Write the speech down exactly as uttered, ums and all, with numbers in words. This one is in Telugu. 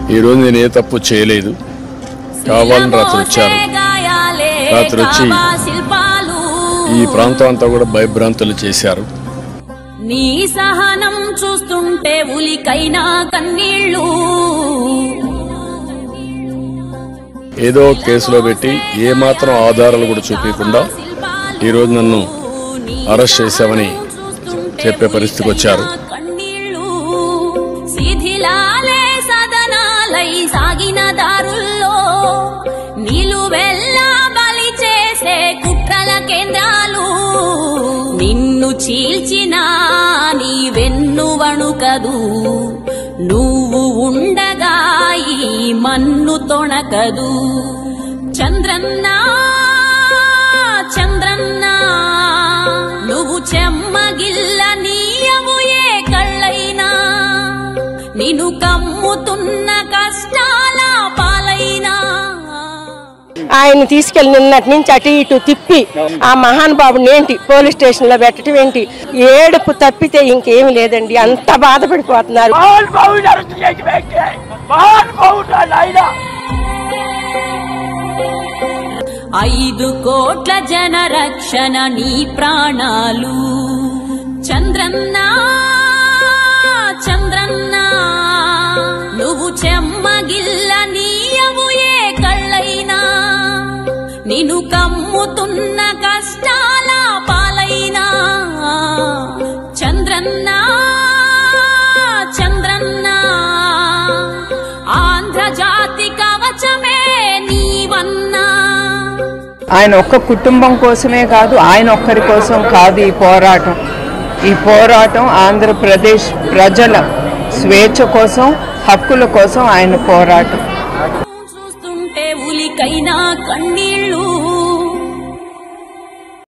ఈరోజు నేను ఏ తప్పు చేయలేదు, కావాలని రాత్రి వచ్చారు. రాత్రి వచ్చి ఈ ప్రాంతం అంతా కూడా భయభ్రాంతులు చేశారు. నీ సహనం చూస్తుంటే ఉలికైనా కన్నీళ్ళు. ఏదో కేసులో పెట్టి ఏ మాత్రం ఆధారాలు కూడా చూపించకుండా ఈరోజు నన్ను అరెస్ట్ చేశామని చెప్పే పరిస్థితికి వచ్చారు. శిథిలాలే సదనాలై సాగిన దారుల్లో నిలువెల్లా బలి చేసే కుట్రల కేంద్రాలు. నిన్ను చీల్చిన నీ వెన్ను వణుకదు, నువ్వు ఉండగా ఈ మన్ను తొణకదు. చంద్రన్నా చంద్రన్నా నువ్వు చెమ్మగిల్ల నీయవు ఏ కళ్ళైనా, నిన్ను కమ్ముతున్న కష్టాల పాలైనా. ఆయన తీసుకెళ్లి నిన్నటి నుంచి అటు ఇటు తిప్పి ఆ మహానుభావుని ఏంటి పోలీస్ స్టేషన్ లో పెట్టడం ఏంటి, ఏడుపు తప్పితే ఇంకేమి లేదండి. అంత బాధపడిపోతున్నారు. ఐదు కోట్ల జన రక్షణ నీ ప్రాణాలు. చంద్రన్నా చంద్రన్నా నువ్వు చెమ్మగిల్ల నీయవు ఏ కళ్ళైనా, నిన్ను కమ్ముతున్న కష్టాల పాలైనా. చంద్రన్నా చంద్రన్నా ఆంధ్రజాతి కవచమే నీవన్నా. ఆయన ఒక్క కుటుంబం కోసమే కాదు, ఆయన ఒక్కరి కోసం కాదు ఈ పోరాటం. ఈ పోరాటం ఆంధ్రప్రదేశ్ ప్రజల స్వేచ్ఛ కోసం, హక్కుల కోసం ఆయన పోరాటం. చూస్తుంటే ఉలికైనా కన్నీళ్ళు.